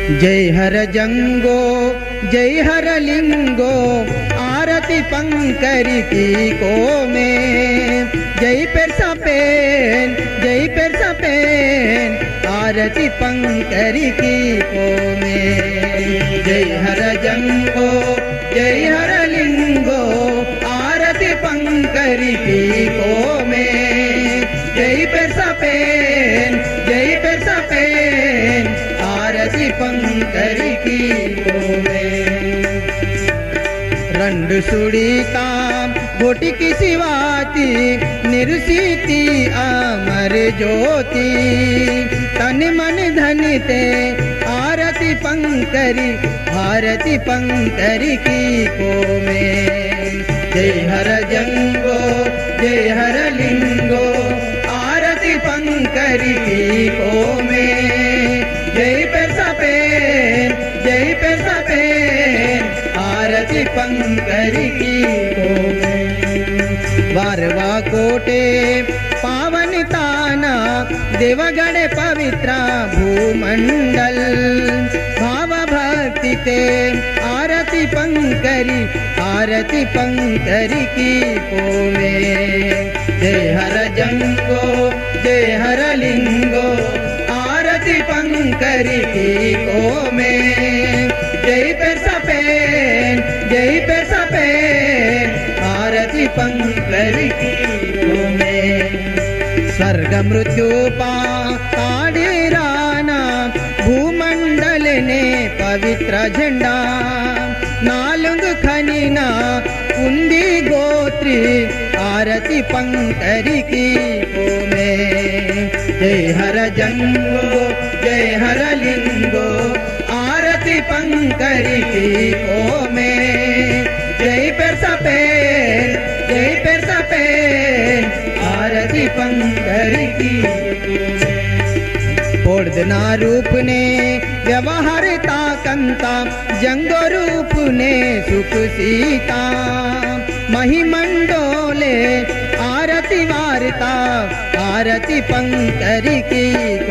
जय हर जंगो जय हर लिंगो आरती पंकरी की को में जय पेर सपेन आरती पंकरी की को में जय हर जंगो जय हर लिंगो आरती पंकरी की को में जय पेर सपेन आरती पंकरी की को में रंड सुड़ीता घोटी की सिवाती निरुसीती अमर ज्योति तन मन धन ते आरती पंकरी की को में जय हर जंगो जय हर लिंगो आरती पंकरी की को में जय पे सपेन आरती पंकरी की को में वारवा कोटे पावन ताना देवगण पवित्र भूमंडल भाव भक्ति ते आरती पंकरी की को में जय हर जंगो जय हर लिंगो आरती पंकरी की को में जय पे सपेन आरती पंकरी की को में स्वर्ग मृत्यु पाड़ीराना भूमंडल ने पवित्र झंडा नालुंग खनिना कुंदी गोत्री आरती पंकरी की को में जय हर जंगो जय हर लिंगो आरती पंकरी की को में जय पे सपेन आरती पंकरी की पोर्दना रूप ने व्यवहारता कंता जंगो रूप ने सुख सीता महिमंडोले आरती वार्ता आरती पंकरी की